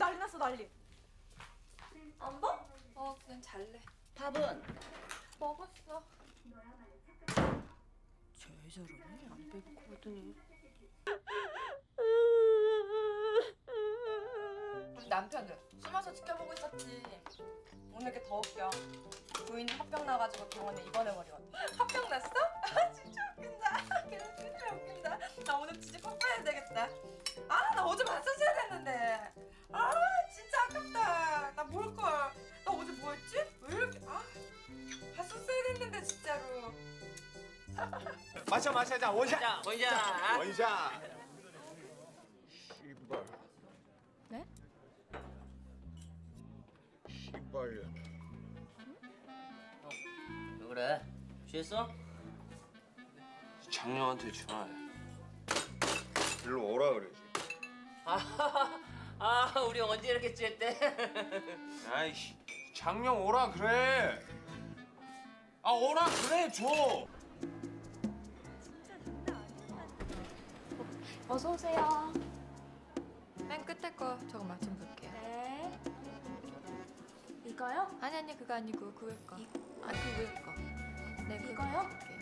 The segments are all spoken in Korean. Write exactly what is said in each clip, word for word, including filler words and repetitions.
난리 났어 난리. 안 봐? 어 그냥 잘래. 밥은? 먹었어. 쟤 저러니? 안 뵙거든요. 우리 남편은 숨어서 지켜보고 있었지. 오늘 게 더 웃겨. 부인이 화병 나가지고 병원에 입원해버리거든. 화병 났어? 아 진짜 웃긴다. 걔는 진짜 웃긴다. 나 오늘 진짜 뽀뽀해야 되겠다. 아 나 어제 마사지 해야 됐는데. 아 진짜 아깝다. 나 뭘걸. 나 어제 뭐했지? 왜 이렇게 아 마사지 해야 됐는데 진짜로. 마셔 마셔. 자 원샷. 자 원샷. 원샷. 씨발. 네? 씨발. 왜 그래? 취했어? 장녀한테 전화해. 일로 오라 그러지. 아, 아 우리 언제 이렇게 취했대? 아이씨, 장녀 오라 그래. 아 오라 그래 줘. 어서 오세요. 맨 끝에 거 저거 맛 좀 볼게요. 네. 이거요? 아니 아니 그거 아니고 그 위에 거. 아니 그 위에 거. 네 그거 이거요? 볼게요.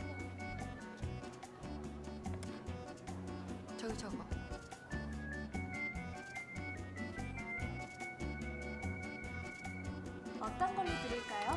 저기 저거. 어떤 걸로 드릴까요?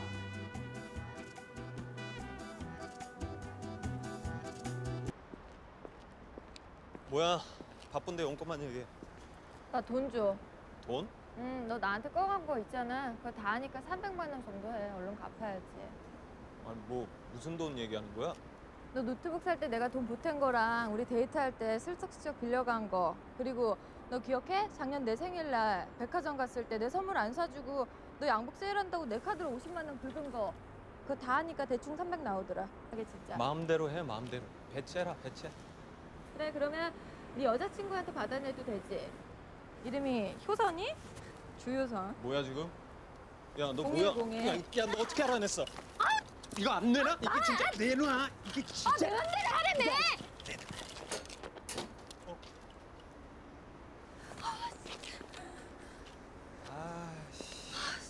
뭐야? 바쁜데 용건만 얘기해. 나 돈 줘. 돈? 응, 너 나한테 꺼간 거 있잖아. 그거 다 하니까 삼백만 원 정도 해. 얼른 갚아야지. 아니 뭐 무슨 돈 얘기하는 거야? 너 노트북 살 때 내가 돈 보탠 거랑 우리 데이트할 때 슬쩍슬쩍 빌려간 거. 그리고 너 기억해? 작년 내 생일날 백화점 갔을 때 내 선물 안 사주고 너 양복 세일한다고 내 카드로 오십만 원 긁은 거. 그거 다 하니까 대충 삼백 나오더라. 이게 진짜. 마음대로 해, 마음대로. 배째라, 배째. 그래, 그러면 네 여자친구한테 받아내도 되지. 이름이 효선이? 주효선. 뭐야 지금? 야, 너 공일 뭐야? 공일. 야, 야, 너 어떻게 알아냈어? 이거 안 내나? 이게 진짜 내놔. 이게 진짜. 아, 내 맘대로 하라며! 아씨.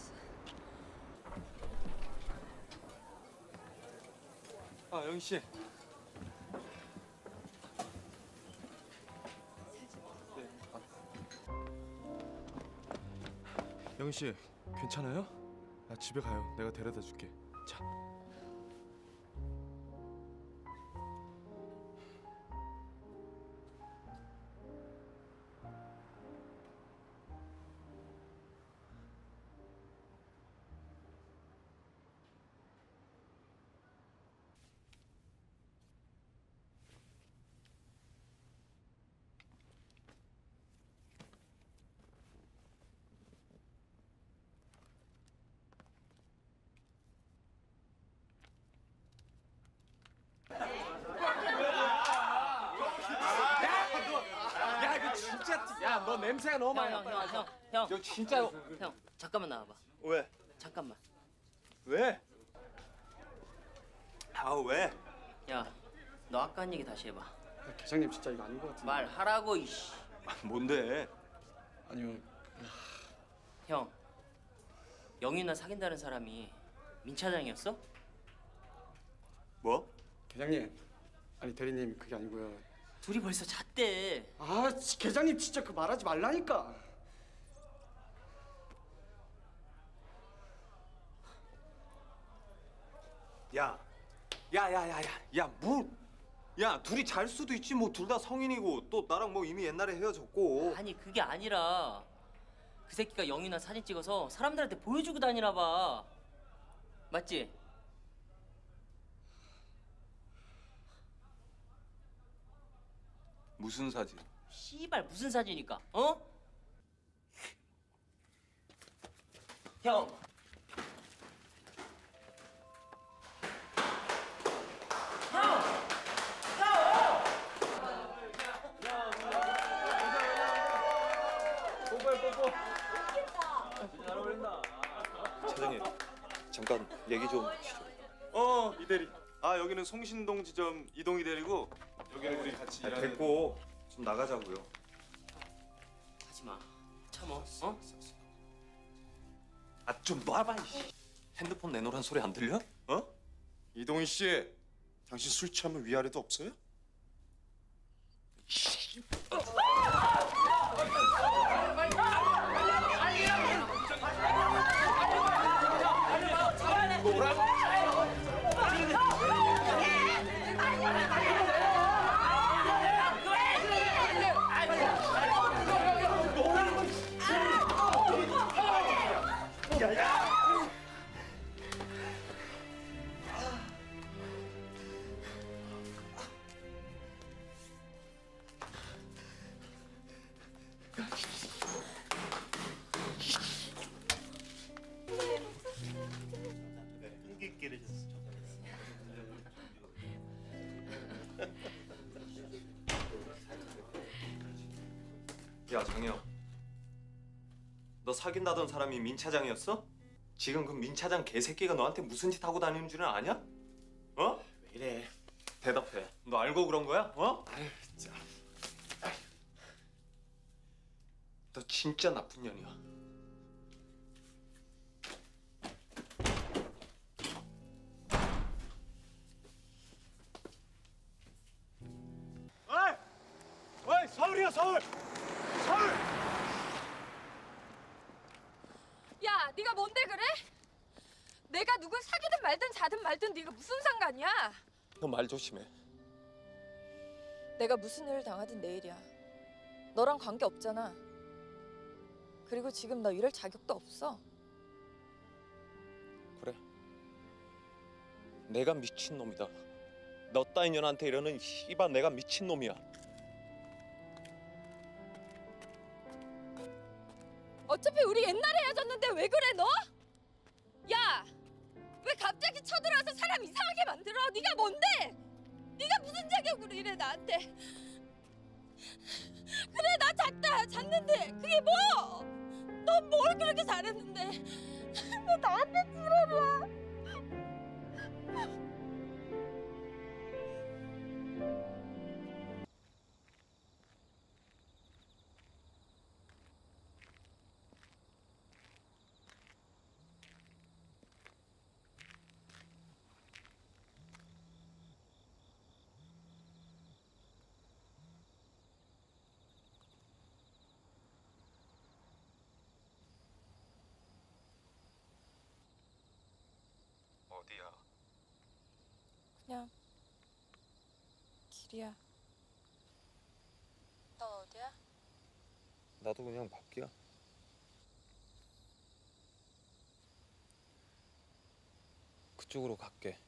아, 영희 씨. 영희 씨, 괜찮아요? 나 집에 가요. 내가 데려다 줄게. 자. 야 이거 진짜. 야 너 냄새가 너무 많이 나. 형, 형, 형, 형. 너 진짜. 형, 잠깐만 나와봐. 왜? 잠깐만. 왜? 아 왜? 야, 너 아까 한 얘기 다시 해봐. 계장님 진짜 이거 아닌 것 같은데. 말하라고 이씨. 뭔데? 아니요. 형, 영희나 사귄다는 사람이 민 차장이었어? 뭐? 계장님. 아니 대리님 그게 아니고요. 둘이 벌써 잤대. 아 계장님 진짜 그 말하지 말라니까. 야, 야, 야, 야, 야, 야, 뭐? 야, 둘이 잘 수도 있지 뭐 둘 다 성인이고 또 나랑 뭐 이미 옛날에 헤어졌고. 아니 그게 아니라 그 새끼가 영희나 사진 찍어서 사람들한테 보여주고 다니나 봐. 맞지? 무슨 사진? 씨발 무슨 사진이니까? 어? 형. 형! 사장님, 잠깐 얘기 좀 하시죠. 어, 이 대리. 아, 여기는 송신동 지점 이동이 대리고 여기는 우리 같이 아, 일하는. 됐고 좀 나가자고요. 하지마. 참어. 어? 아 좀 놔봐. 이씨. 핸드폰 내놓으란 소리 안 들려? 어? 이동희 씨, 당신 술 취하면 위아래도 없어요? 야 장혁, 너 사귄다던 사람이 민 차장이었어? 지금 그 민 차장 개새끼가 너한테 무슨 짓 하고 다니는 줄은 아냐? 어? 왜 이래? 대답해. 너 알고 그런 거야? 어? 아유, 진짜. 너 진짜 나쁜 년이야. 어이! 어이, 서울이야, 서울! 서울! 야, 네가 뭔데 그래? 내가 누굴 사귀든 말든 자든 말든 네가 무슨 상관이야? 너 말 조심해. 내가 무슨 일을 당하든 내 일이야. 너랑 관계 없잖아. 그리고 지금 너 이럴 자격도 없어. 그래. 내가 미친 놈이다. 너 따위 년한테 이러는 씨발 내가 미친 놈이야. 어차피 우리 옛날에 헤어졌는데 왜 그래 너? 야! 왜 갑자기 쳐들어와서 사람 이상하게 만들어? 네가 뭔데? 네가 무슨 자격으로 이래 나한테? 그래 나 잤다 잤는데 그게 뭐? 넌 뭘 그렇게 잘했는데 왜 나한테 지랄이야? 어디야? 그냥 길이야. 넌 어디야? 나도 그냥 밖이야. 그쪽으로 갈게.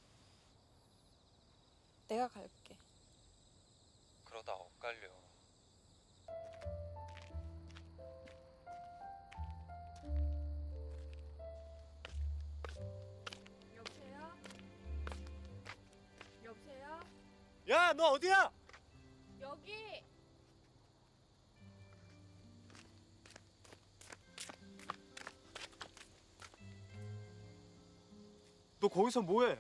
내가 갈게. 그러다 엇갈려. 여보세요? 여보세요? 야, 너 어디야? 여기. 너 거기서 뭐해?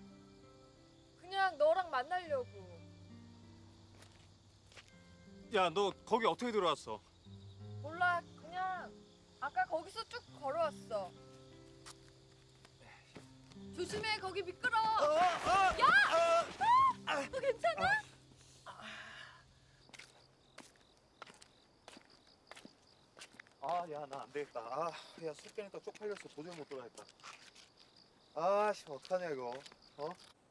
그냥 너랑 만나려고. 야, 너 거기 어떻게 들어왔어? 몰라, 그냥 아까 거기서 쭉 걸어왔어. 조심해, 거기 미끄러. 야! 아! 너 괜찮아? 아, 야, 나 안 되겠다. 아, 야, 술 깨니까 쪽팔려서 도저히 못 돌아겠다. 아, 씨, 어떡하냐 이거. 어?